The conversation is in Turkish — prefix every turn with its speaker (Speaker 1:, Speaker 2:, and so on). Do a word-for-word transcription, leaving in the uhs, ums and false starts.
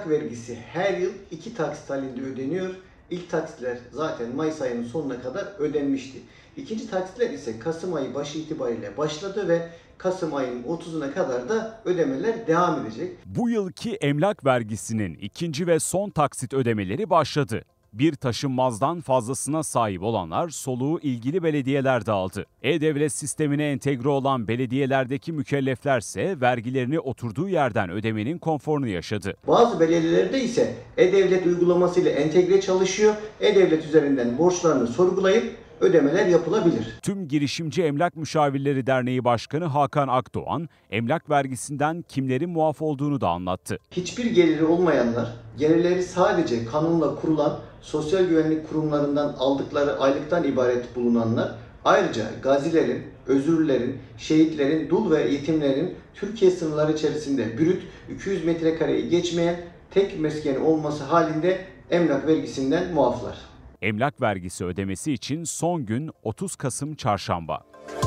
Speaker 1: vergisi her yıl iki taksit halinde ödeniyor. İlk taksitler zaten Mayıs ayının sonuna kadar ödenmişti. İkinci taksitler ise Kasım ayı başı itibariyle başladı ve Kasım ayının otuzuna kadar da ödemeler devam edecek.
Speaker 2: Bu yılki emlak vergisinin ikinci ve son taksit ödemeleri başladı. Bir taşınmazdan fazlasına sahip olanlar soluğu ilgili belediyelerde aldı. E-Devlet sistemine entegre olan belediyelerdeki mükelleflerse vergilerini oturduğu yerden ödemenin konforunu yaşadı.
Speaker 1: Bazı belediyelerde ise E-Devlet uygulamasıyla entegre çalışıyor. E-Devlet üzerinden borçlarını sorgulayıp ödemeler yapılabilir.
Speaker 2: Tüm Girişimci Emlak Müşavirleri Derneği Başkanı Hakan Akdoğan, emlak vergisinden kimlerin muaf olduğunu da anlattı.
Speaker 1: Hiçbir geliri olmayanlar, gelirleri sadece kanunla kurulan sosyal güvenlik kurumlarından aldıkları aylıktan ibaret bulunanlar, ayrıca gazilerin, özürlerin, şehitlerin, dul ve yetimlerin Türkiye sınırları içerisinde brüt iki yüz metrekareyi geçmeyen tek meskeni olması halinde emlak vergisinden muaflar.
Speaker 2: Emlak vergisi ödemesi için son gün otuz Kasım Çarşamba.